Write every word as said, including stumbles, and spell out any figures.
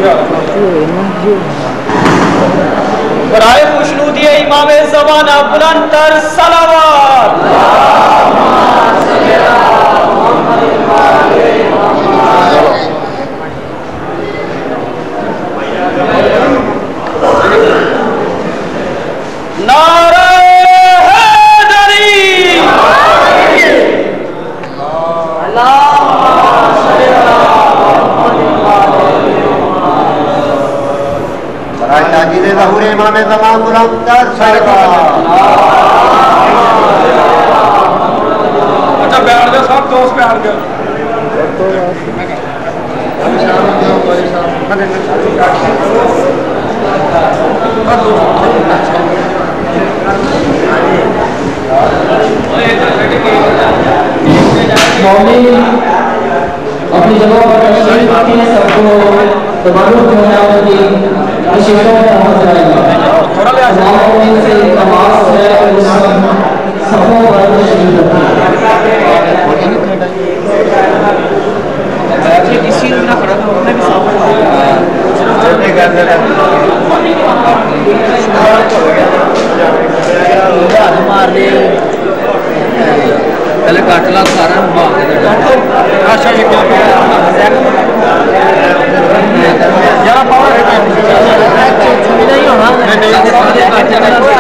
बराए खुशनूदी इमाम ज़माना बुलंदतर सलावत। नारे हैदरी। ताजीद ज़हूर इमाम ज़मान बुलंदतर सलावत। अच्छा बैठ गए सब दोस्त बैठ गए। अपनी जगह पर तशरीफ रखी है, सबको तबारुक होती शिक्षा पहुंच जाएगा। से नमाज है उस सफों पर तशरीफ रखी किसी ना खड़ा भी मार दे पहले काट ला सारा अच्छा ये क्या ज़्यादा पावर है नहीं होना।